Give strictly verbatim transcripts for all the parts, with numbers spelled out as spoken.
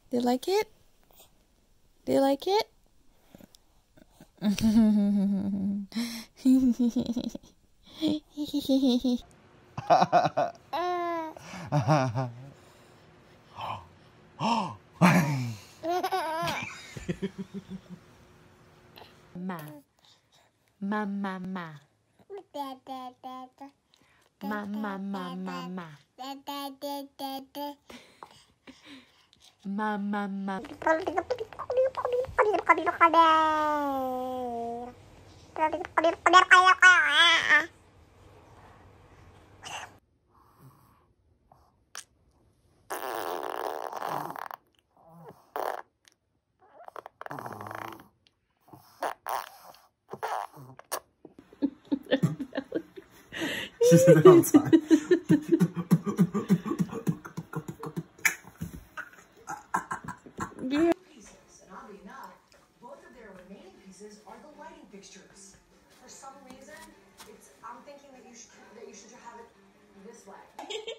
Do you like it? Do you like it? Ma. Ma, ma, ma. Ma, ma, ma, ma, ma. Ma, ma, ma. She said that all the time. Yeah. And oddly enough, both of their remaining pieces are the lighting fixtures. For some reason, it's I'm thinking that you should that you should have it this way.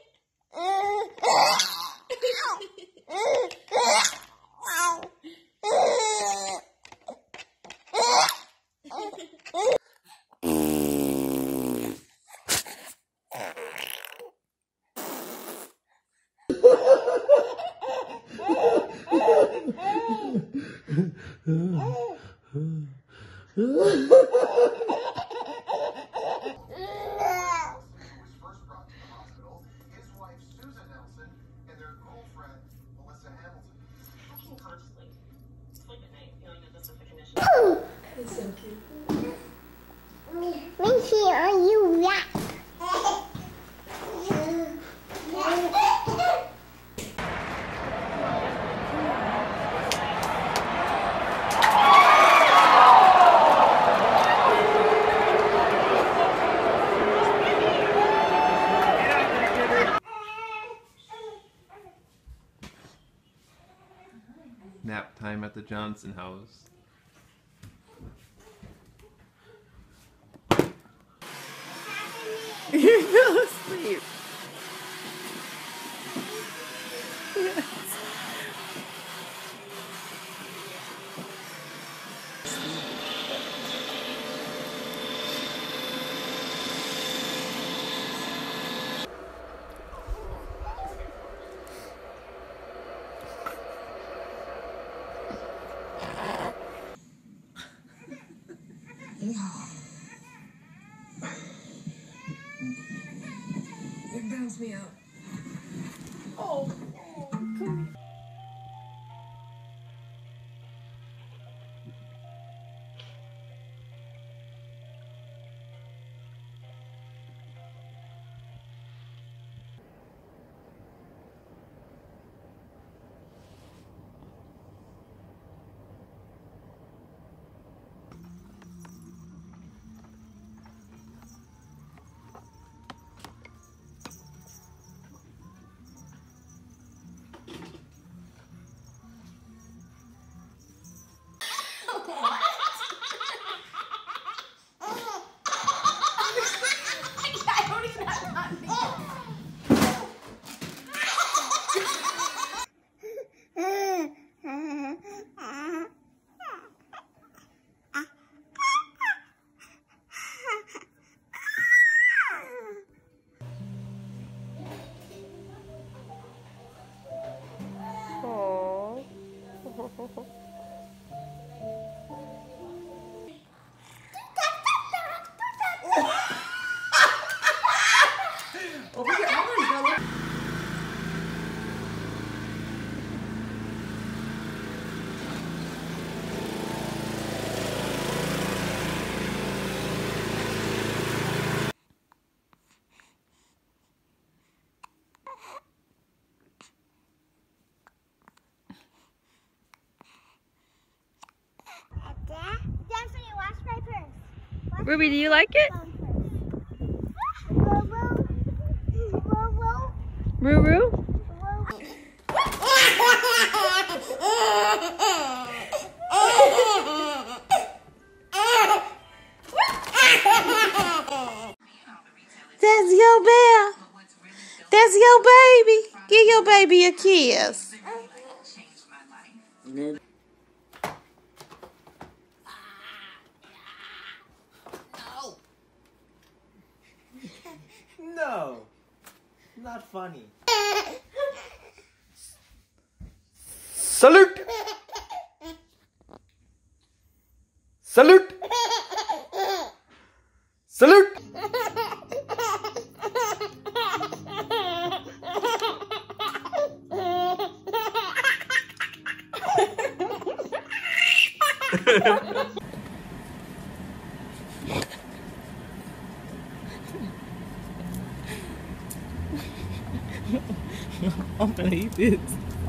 It's so cute. Minky, are you rat? Nap time at the Johnson house. You fell asleep. Yes. It browns me out. Oh. Over here, hold on, girl. Ruby, do you like it? Roo-roo? That's your bear. That's your baby. Give your baby a kiss. No. No, not funny. Salute! Salute! Salute! I'm gonna eat this.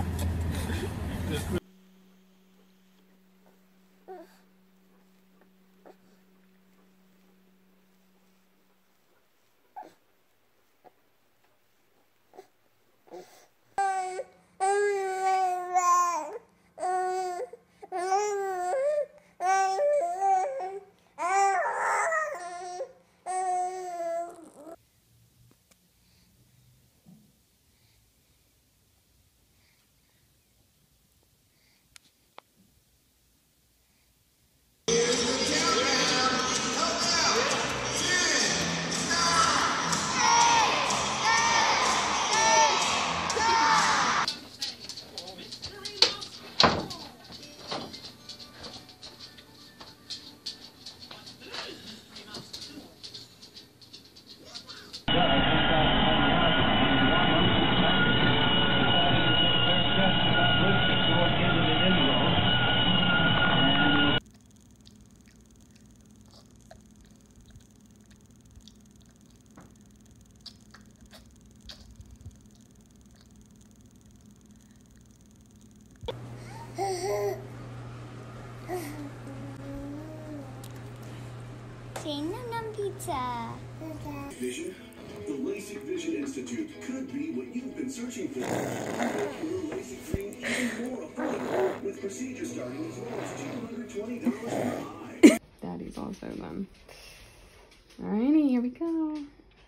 Cinnamon pizza. Vision? The LASIK Vision Institute could be what you've been searching for. Your LASIK dream even more affordable with procedures starting as low as two hundred twenty dollars per eye. Daddy's also done. Alrighty, here we go.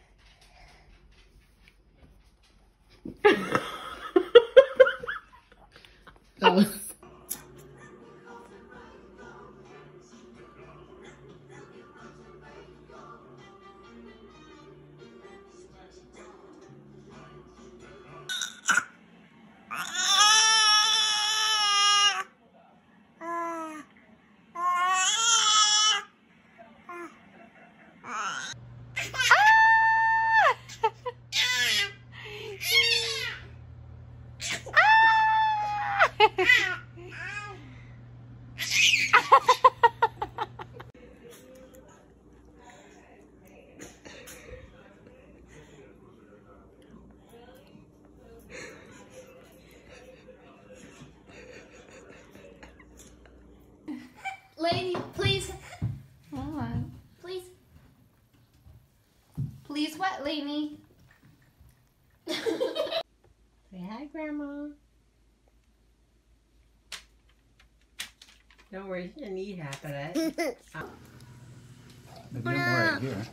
That was Lady, please. hold on. Please. Please what, Lainey? Say hi, Grandma. Don't worry, she didn't eat half of that. Oh. But don't worry, here.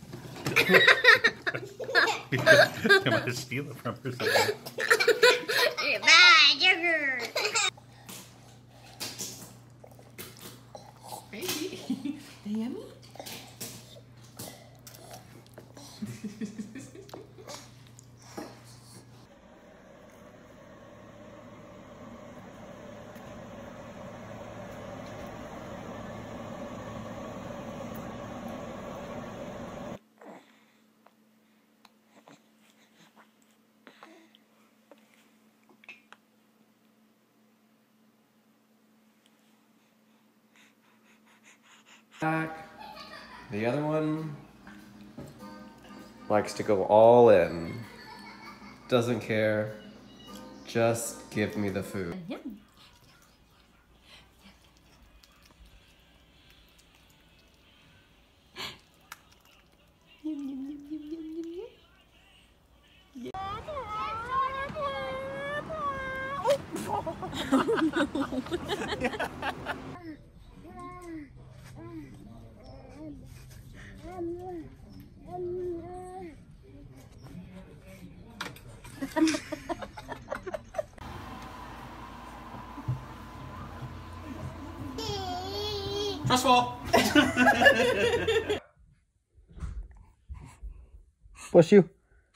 I'm going to steal it from her somewhere. Bye, sugar. Baby. Yummy? Back. The other one likes to go all in. Doesn't care. Just give me the food. First of all. What's you?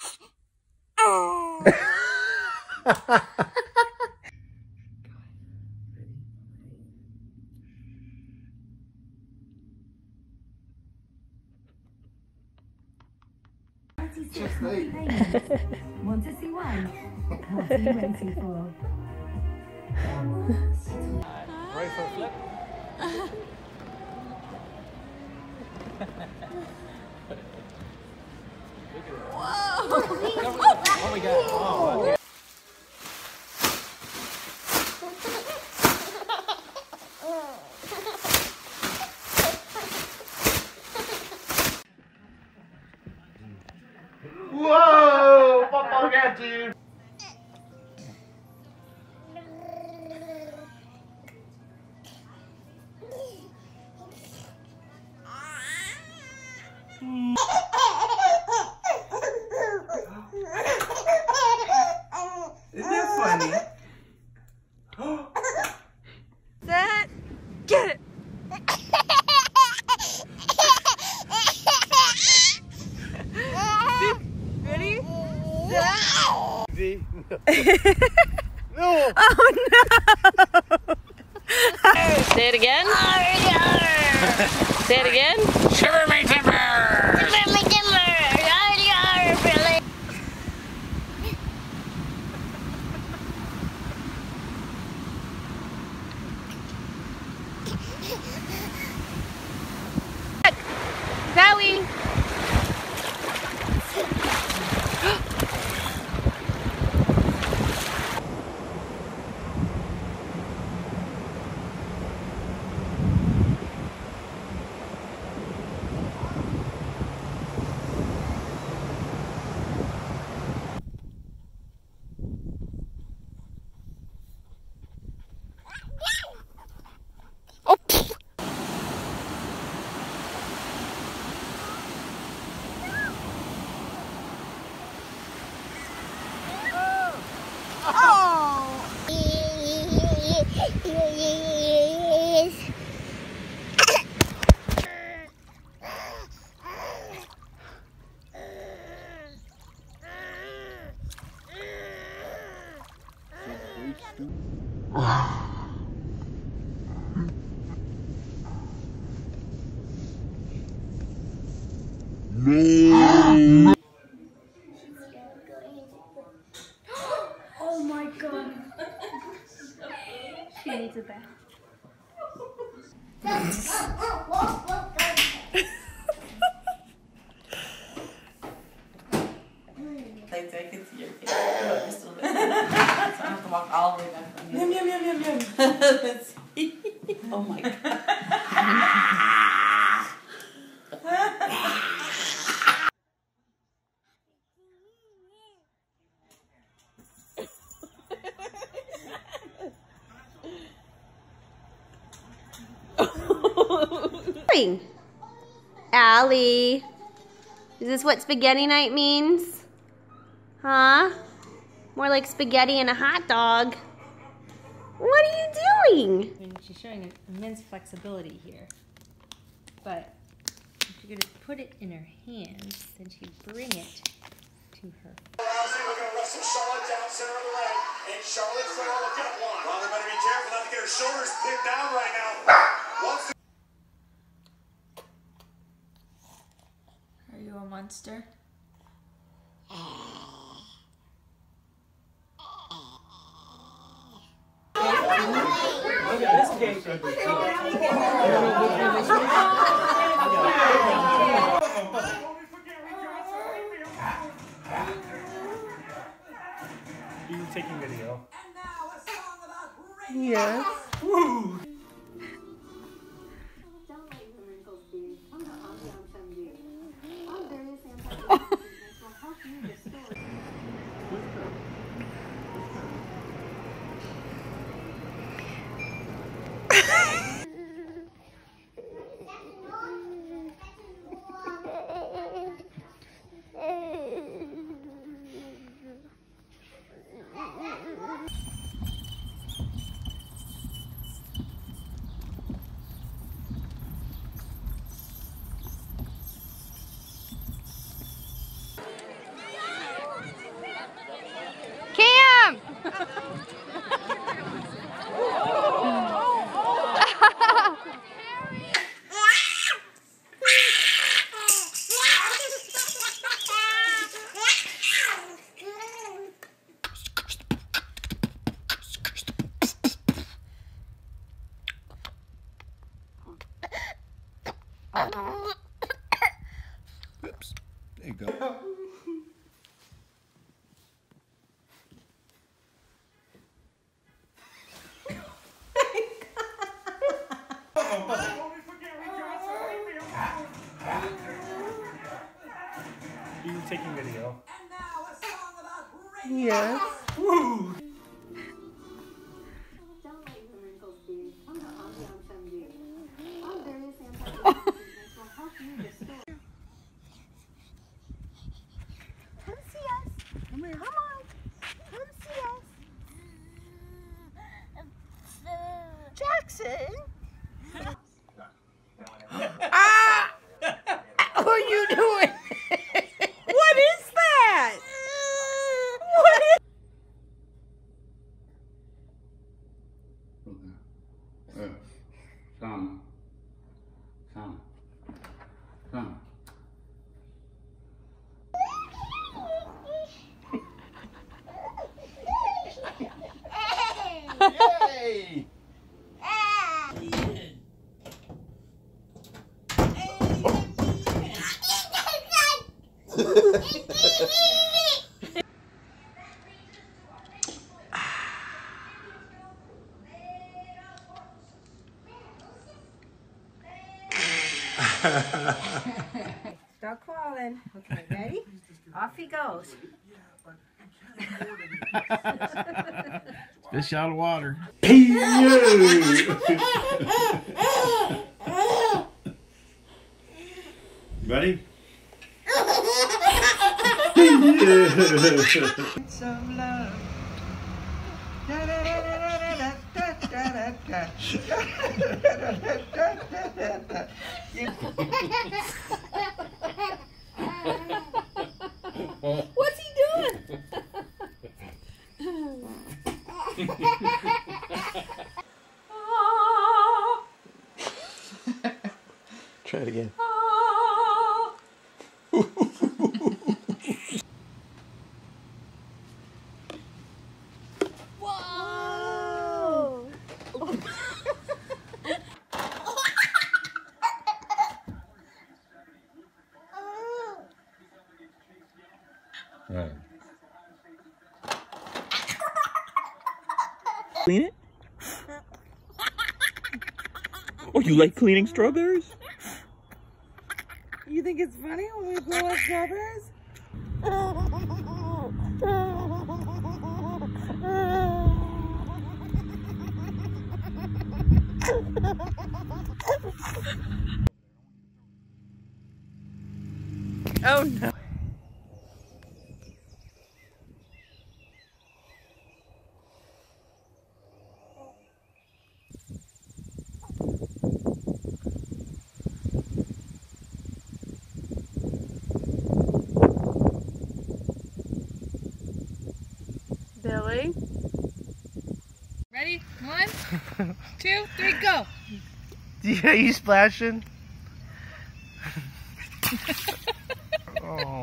Just wait. Want to see why? What are you waiting for? Ready for a flip? Whoa! Oh my god. Oh, okay. Whoa! Papa got you! Isn't that funny? Set, get it. Ready? Set. No. Oh no. Say it again. Say it again. Shiver my timber. Zoe. Oh my god. She needs a bath. Like, I can see your face. You're still there. So I have to walk all the way back from you. Yum, yum, yum, yum, yum. Let's see. Oh my god. Allie, is this what spaghetti night means? Huh? More like spaghetti and a hot dog. What are you doing? I mean, she's showing immense flexibility here. But if you're going to put it in her hands, then she'd bring it to her. We're going to wrestle Charlotte down center of the ring. And Charlotte's going to look up one. Well, they better be careful not to get her shoulders pinned down right now. Once Are you a monster? Look at this cake. You taking video? Yes. Woo! You taking video? Yes. Woo! Come see us. Come on. Come on. Come see us. Jackson. Ah! What are you doing? What is that? What is? Some. Some. Some. Yay! Start crawling. Okay, ready? Off he goes. Fish out of water. Ready? Some love. Da, da, da, da, da, da, da, da, What's he doing? Try it again. Whoa. Right. Clean it? Oh, you like cleaning strawberries? You think it's funny when we blow up strawberries? Oh no. Billy. Ready? One, two, three, go. Yeah, you splashing? Oh.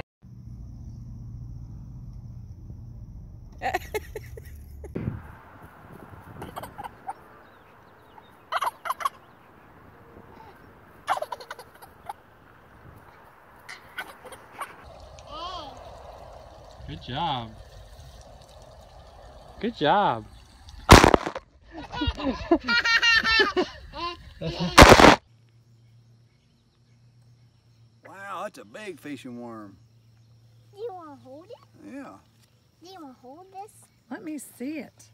Good job. Good job. Wow, that's a big fishing worm. Do you want to hold it? Yeah. Do you want to hold this? Let me see it.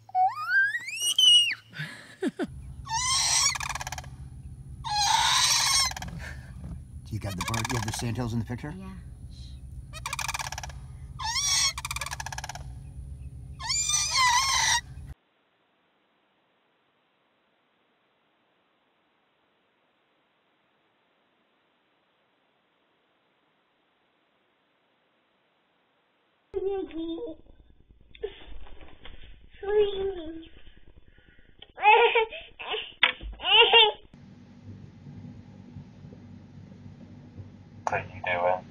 You got the bird, you have the sandhills in the picture? Yeah. What are you doing?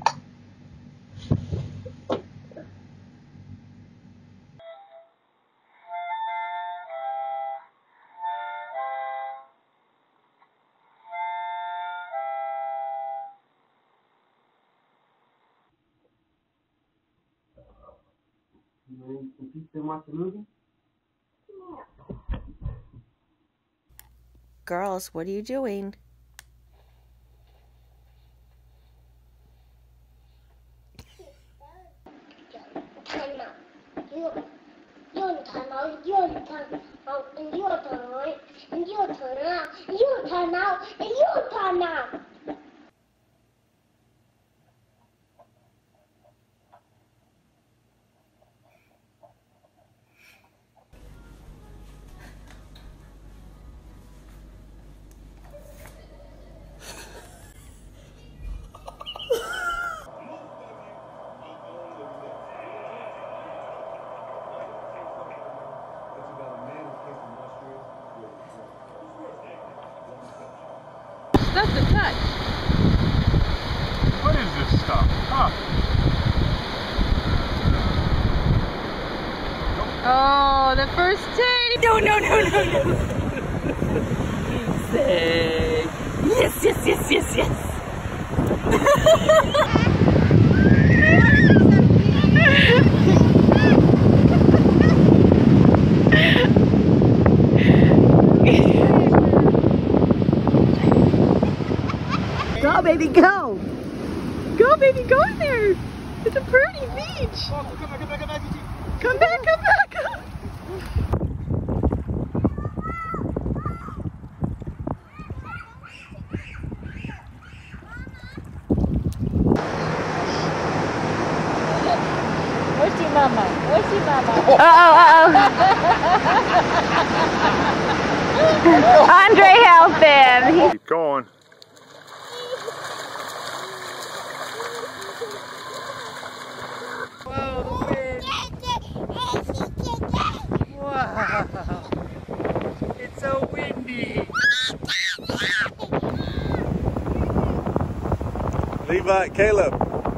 You can keep them watch the movie? Girls, what are you doing? and your turn, right? And your turn out, and your turn out, and your turn out. Stuff to touch. What is this stuff? Huh? Oh, the first take. No, no, no, no, no. Say yes, yes, yes, yes, yes. Go, baby, go! Go, baby, go in there! It's a pretty beach! Come back, come back! Where's your mama? Where's your mama? Uh-oh, uh-oh. Andre, help him. Keep going. Wow. It's so windy. Levi, Caleb.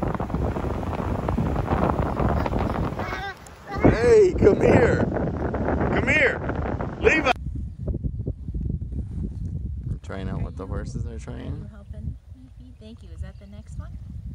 Hey, come here. Come here. Levi. Trying out what the horses are trying. Helping. Thank you. Is that the next one?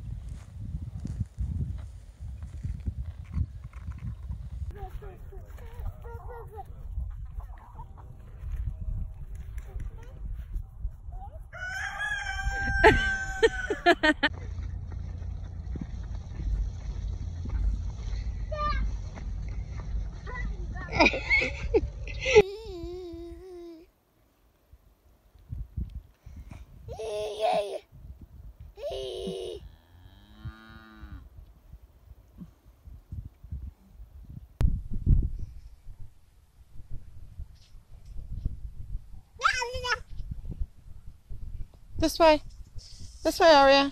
This way. This way, Aria.